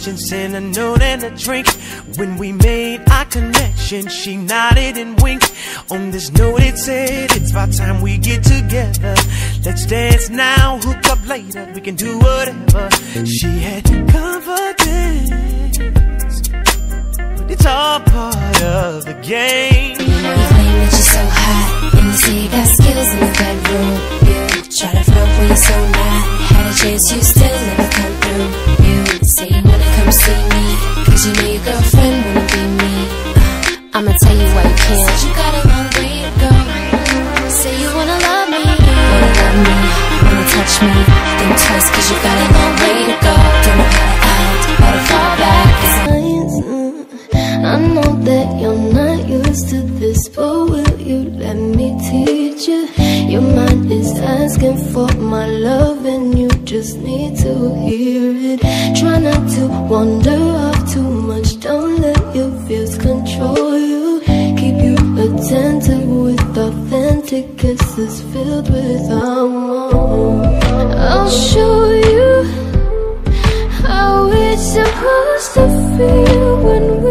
questions and a note and a drink. When we made our connection, she nodded and winked. On this note it said, it's about time we get together. Let's dance now, hook up later, we can do whatever. She had confidence, but it's all part of the game. You claim that you're so hot, and you say you got skills in the bedroom. You try to flirt when you're so not. Had a chance, you still never come through. You say you wanna come see me, cause you know your girlfriend wanna be me. I'ma tell you why you can't. Said you got a long way to go. Say you wanna love me, wanna touch me. Think twice, cause you got a long way to go. Don't know how to act, how to fall back. I know that you're not used to this, but will you let me teach you? Your mind is asking for my love and you just need to hear it. Try not to wander off too much, don't let your fears control you. Keep you attentive with authentic kisses filled with warmth. I'll show you how it's supposed to feel when we